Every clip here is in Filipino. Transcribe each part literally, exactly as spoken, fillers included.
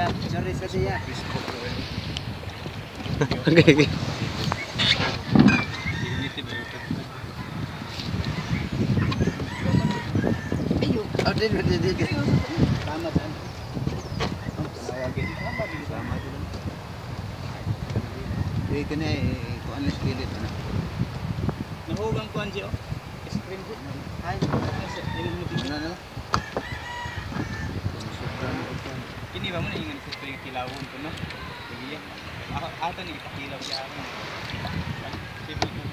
Sorry sa siya. Okay. Ayo, ada di di di. Tama dan. Tawagin tama din tama din. Eh kani ko alis dilit na. Nahugang ko anjo. Screen ko. Ay, ano no? Kini ba mo na ingon sa tuig kilawon ko no? Sige ya. Ato ni ipakilaw siya ako. Sige ko.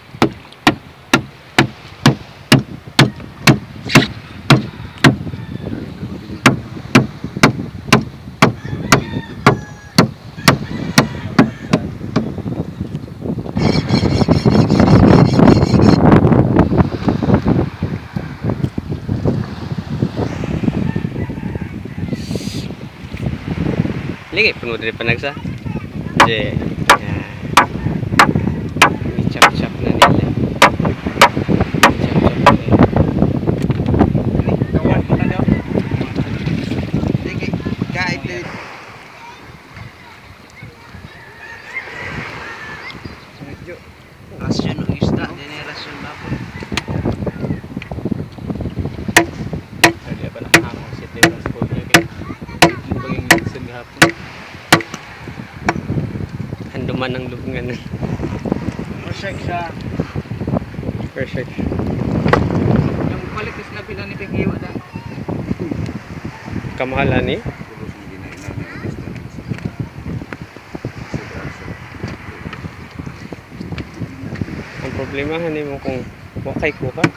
Lagi pun dari penaksa. Je. Ini cap-cap na nila. Cap-cap na nila. Kawan ko na daw. Sige, kahit medyo rasyon ng isda, din ay rasyon ba po? Kaya ba na hamong si Tewas po niya kaya baging minsan gahapon. Handuman ng lubungan. Perfect siya. Perfect. Yung balik is na pila ni Pekiwa da. Kamahalan ni? Ang problema hani mo kung wakay ko ka.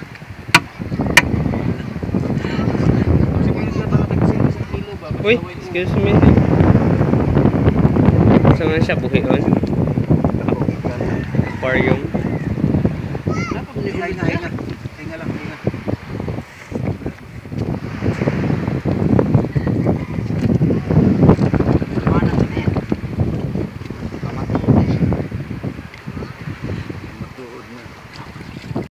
Uy, excuse me. Sa man siya buhion. Aquarium. Dapat ni